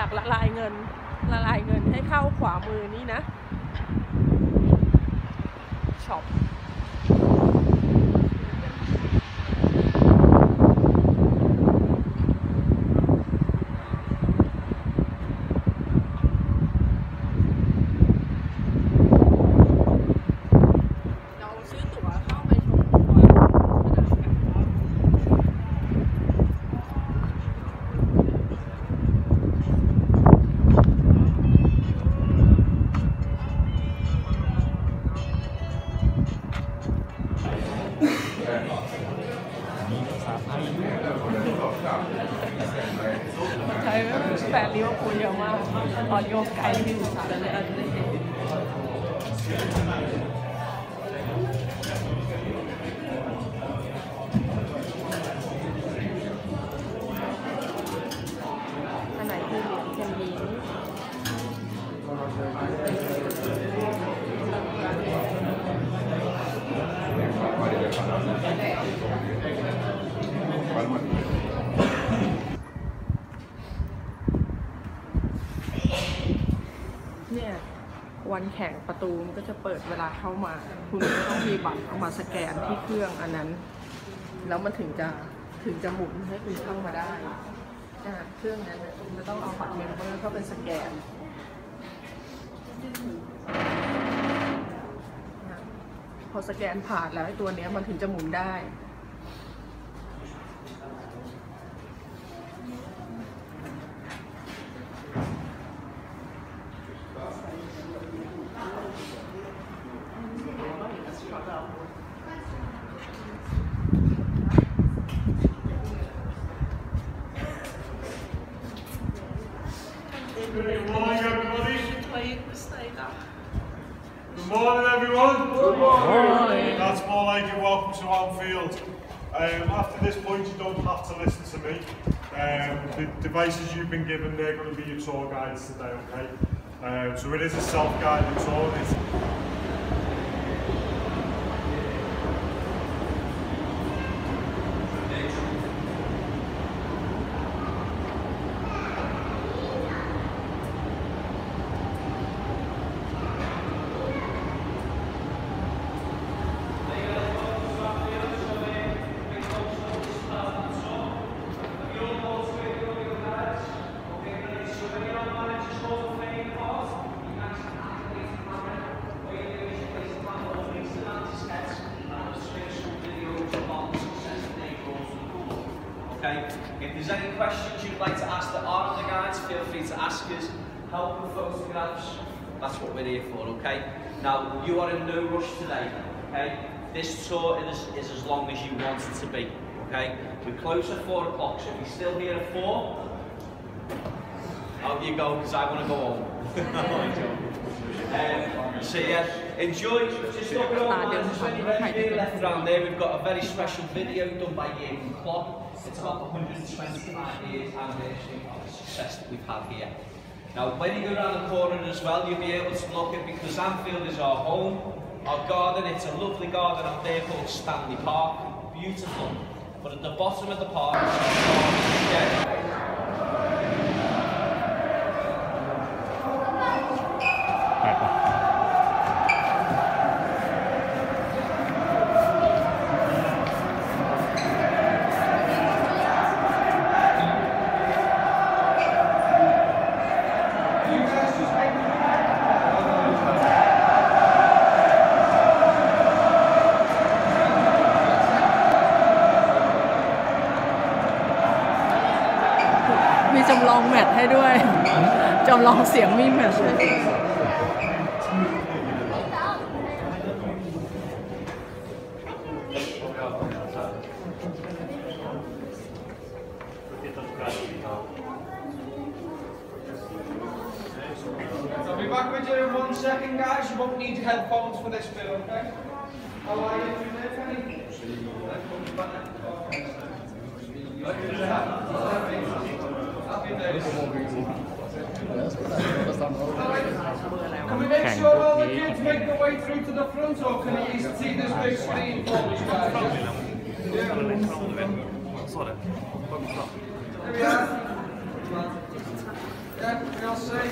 ากละลายเงินให้เข้าขวามือนี้นะช็อปใช่แฟนลิเวอร์พูลเยอะมากออดิโอไกด์ที่อยู่สามเลยอันไหนคือเทมบีเนี่ยวันแข่งประตูมันก็จะเปิดเวลาเข้ามาคุณก็ต้องมีบัตรเอามาสแกนที่เครื่องอันนั้นแล้วมันถึงจะหมุนให้คุณเข้ามาได้เครื่องนั้นคุณจะต้องเอาบัตรเมมเบอร์เข้าไปสแกนพอสแกนผ่านแล้วไอ้ตัวนี้มันถึงจะหมุนได้ Good morning, everybody. Good morning, everyone. Good morning. That's more like a welcome to Anfield. After this point, you don't have to listen to me. The devices you've been given, they're going to be your tour guides today, okay? So it is a self-guided tour. Okay. If there's any questions you'd like to ask that aren't on the guides, feel free to ask us. Help with photographs, that's what we're here for, okay? Now, you are in no rush today, okay? This tour is as long as you want it to be, okay? We close at 4 o'clock, so if you're still here at 4, out you go, because I want to go home. So yeah, enjoy. Just look over, there's any video left around there. We've got a very special video done by Jürgen Klopp. It's about the 125 years anniversary of the success that we've had here. Now, when you go around the corner as well, you'll be able to look at, because Anfield is our home, our garden. It's a lovely garden out there called Stanley Park. Beautiful. But at the bottom of the park, มีจำลองแมทให้ด้วยจำลองเสียงมีแมทให้ I'll be back with you in 1 second, guys. You won't need headphones for this bit, okay? How are you doing there, Penny? Can we make sure all the kids make their way through to the front, or can you see this big screen for us, guys? There we are. Yeah, we'll see.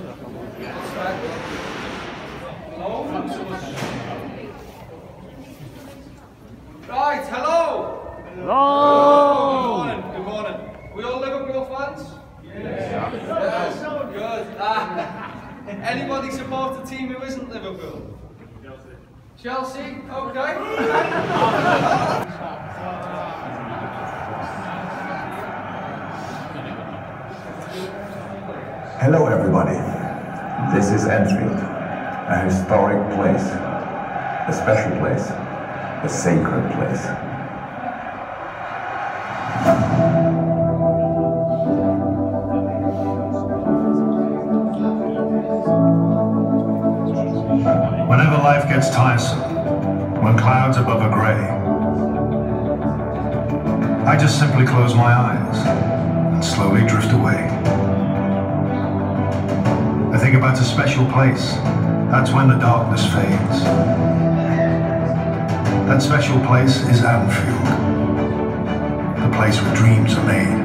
Right, hello. Hello. Good morning. Good morning. We all Liverpool fans? Yes. Good. Anybody support a team who isn't Liverpool? Chelsea. Okay. Hello everybody, this is Enfield, a historic place, a special place, a sacred place. Whenever life gets tiresome, when clouds above are grey, I just simply close my eyes and slowly drift away. I think about a special place, that's when the darkness fades. That special place is Anfield, the place where dreams are made.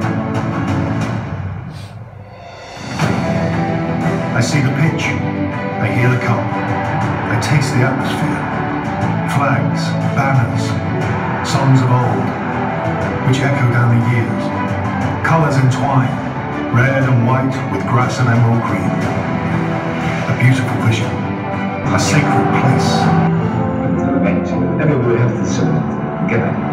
I see the pitch, I hear the cup, I taste the atmosphere. Flags, banners, songs of old, which echo down the years. Colours entwine, red and white with grass and emerald green. A beautiful vision, a sacred place. Everybody has to say, get it.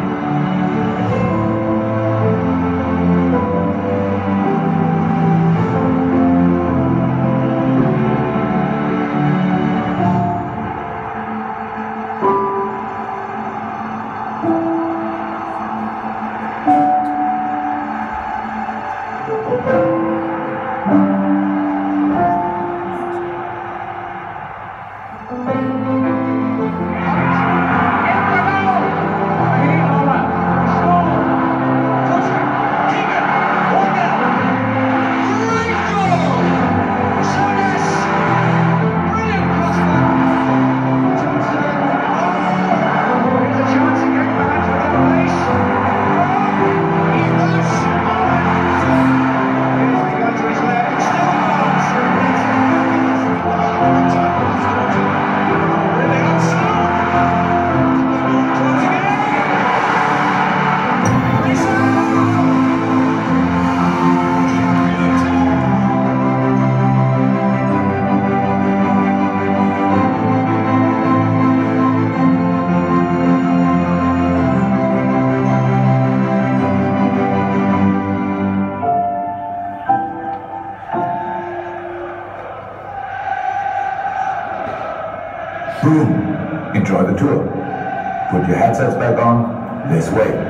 Boom! Enjoy the tour. Put your headsets back on, this way.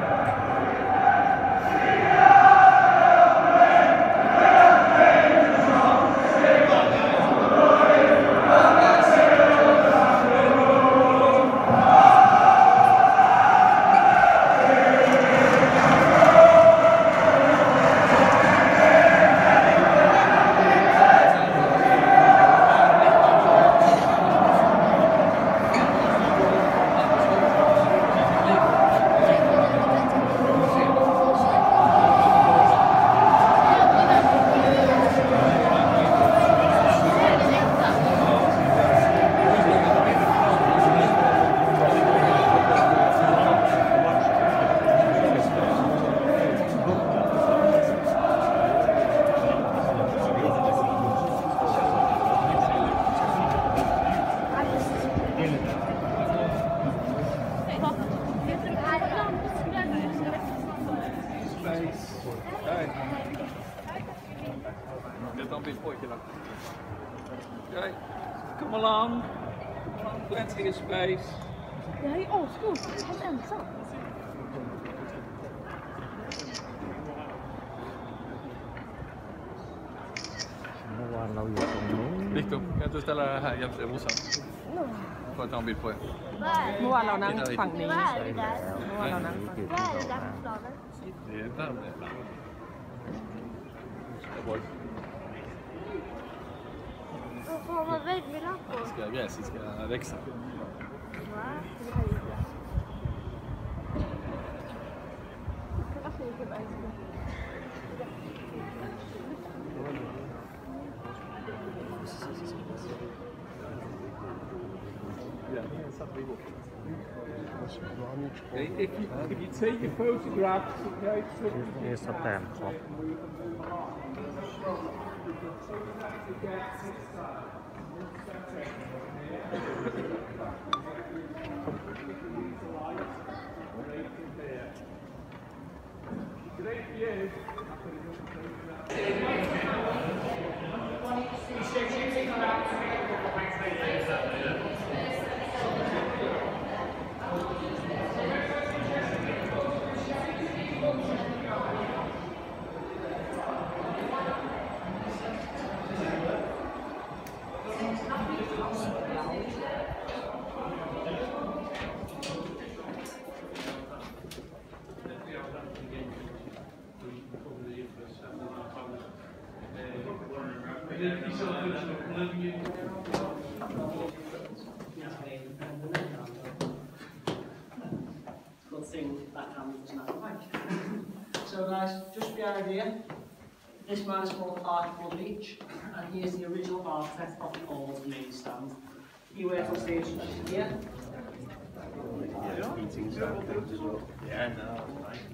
Okay, come along. Plenty of space. Yeah, oh, school. Head down, stop. Listo, entonces está la Yabusa. Får ta en bild på er. เมื่อวานเรานั่งฝั่งนี้เมื่อวานเรานั่งฝั่งนี้ Det är inte han det. Ska gräset ska växa. If you take your photographs, okay, so นี่สแตมป์ครับ Good thing that hand was not like. So guys, just the idea. This man is called Archibald Leach, and he is the original architect of the old main stand. He worked on stage here. Yeah, no.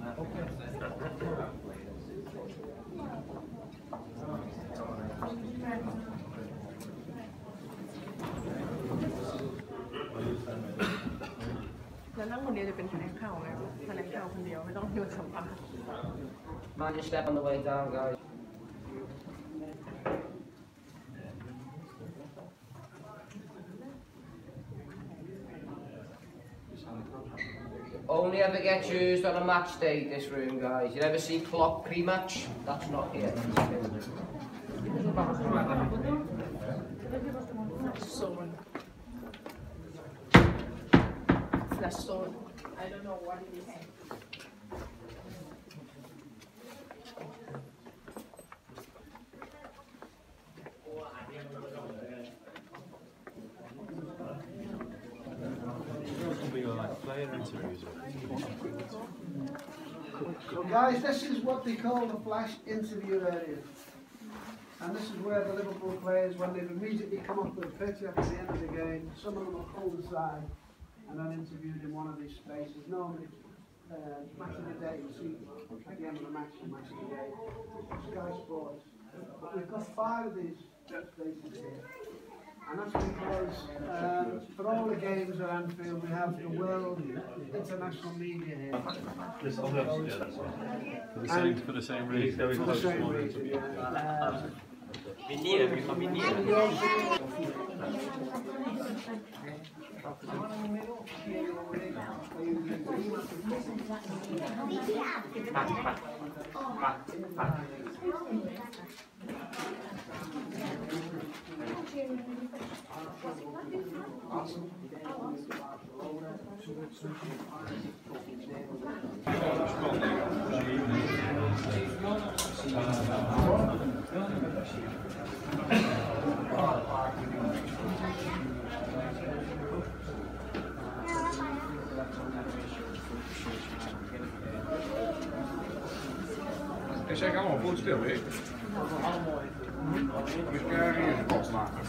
แล้วนั่งคนเดียวจะเป็นแถลงข่าวไงแถลงข่าวคนเดียวไม่ต้องอยู่สัมภาษณ์ Mind your step on the way down, guys. Only ever gets used on a match day, this room, guys. You ever see clock pre-match? That's not here. That's so. I don't know what it is. So guys, this is what they call the flash interview area. And this is where the Liverpool players, when they've immediately come off the pitch after the end of the game, some of them are pulled aside and then interviewed in one of these spaces. Normally, match of the day, you see at the end of the match, match of the day, Sky Sports. But we've got 5 of these spaces here. And that's because for all the games at Anfield, we have the world international media here. For the same reason. For the same reason, yeah. Is jij allemaal goed stil, hè? Dus krijg je een pot maken.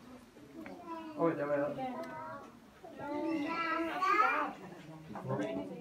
Oh, there we are.